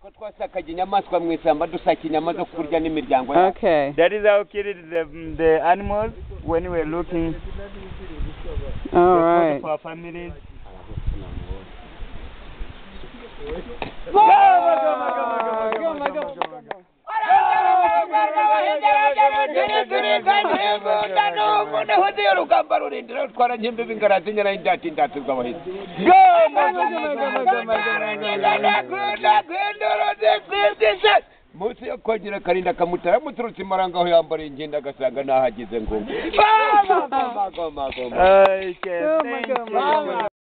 Okay. That is how we killed the animals when we were looking All right. for our families. Musi yakongera karinda kamutara muturutse maranga aho yambara ingenda gasanga nahagize ngo Okay, thank you.